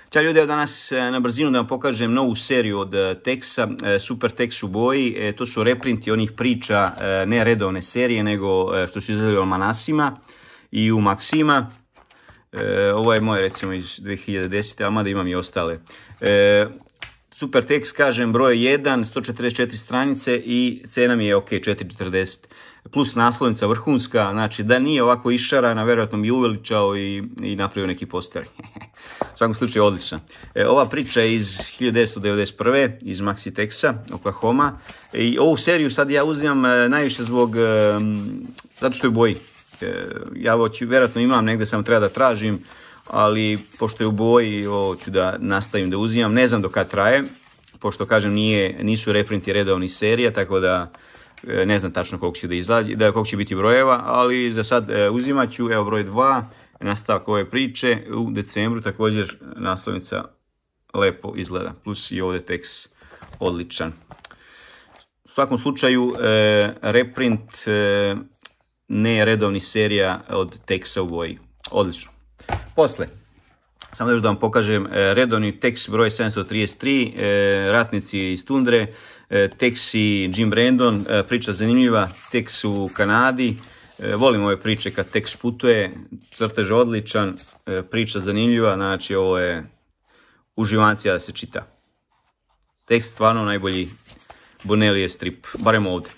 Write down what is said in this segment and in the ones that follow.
Ćao ljudi, evo danas na brzinu da vam pokažem novu seriju od Texa, Super Tex u boji. To su reprinti onih priča, ne redovne serije, nego što su izlazili u Almanasima i u Maxima. Ovo je moje recimo iz 2010. a mada imam i ostale. Super Tex, kažem, broj 1, 144 stranice i cena mi je ok, 4,40. Plus naslovnica vrhunska, znači da nije ovako išarana, vjerojatno mi je uveličao i napravio neki poster. U svakom slučaju odlična. Ova priča je iz 1991. iz Maxi Texa, Oklahoma. I ovu seriju sad ja uzimam najviše zato što je u boji. Ja vjerojatno imam negdje, samo treba da tražim, ali pošto je u boji, ovo ću da nastavim da uzimam. Ne znam do kad traje, pošto kažem nisu reprinti redovnih serija, tako da ne znam tačno koliko će da izlazi, koliko će biti brojeva, ali za sad uzimat ću, evo broj 2, nastavak ove priče u decembru, također naslovnica lepo izgleda, plus i ovdje tekst odličan. U svakom slučaju reprint ne redovni serija od Texa u boji, odlično. Posle, samo još da vam pokažem redovni Tex broj 733, ratnici iz tundre, Tex i Jim Brandon, priča zanimljiva, Tex u Kanadi, volim ove priče kad Tex putuje, crtež odličan, priča zanimljiva, znači ovo je uživancija da se čita. Tex stvarno najbolji Bonellijev strip, barem ovdje.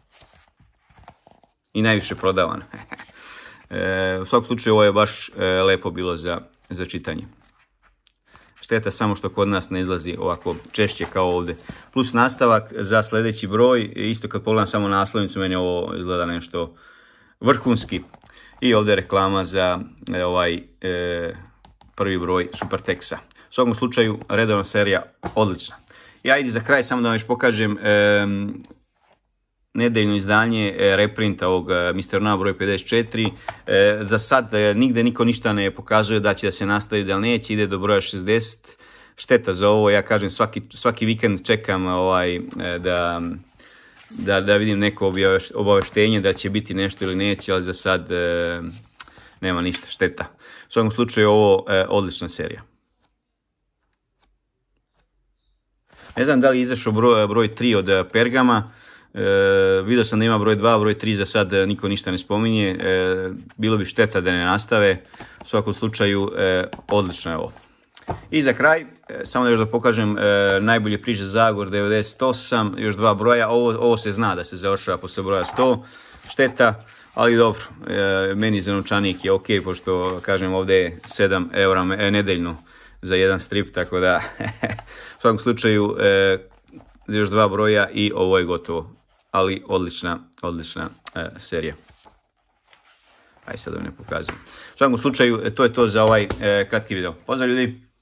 I najviše prodavan. U svakom slučaju ovo je baš lepo bilo za čitanje. Šteta samo što kod nas ne izlazi ovako češće kao ovdje. Plus nastavak za sljedeći broj. Isto kad pogledam samo naslovnicu, meni ovo izgleda nešto vrhunski. I ovdje je reklama za ovaj prvi broj Super Texa. U svakom slučaju redovna serija odlična. Ja idem za kraj samo da vam još pokažem nedeljno izdanje reprinta ovog Mr. Now broj 54. Za sad nigde niko ništa ne pokazuje da će da se nastavi, da li neće, ide do broja 60. Šteta za ovo, ja kažem svaki vikend čekam da vidim neko obaveštenje da će biti nešto ili neće, ali za sad nema ništa, šteta. U svakom slučaju ovo odlična serija. Ne znam da li je izašao broj 3 od Pergama. Vidio sam da ima broj 2, broj 3 za sad niko ništa ne spominje, bilo bi šteta da ne nastave, u svakom slučaju odlično je ovo. I za kraj, samo još da pokažem najbolje priče Zagor 98, još 2 broja, ovo se zna da se završava posle broja 100, šteta, ali dobro, meni za novčanik je ok, pošto kažem ovdje je 7 eura nedeljno za jedan strip, tako da u svakom slučaju za još 2 broja i ovo je gotovo. Ali odlična serija. Ajde sad da ne pokazujem. U svakom slučaju, to je to za ovaj kratki video. Pozdrav ljudi!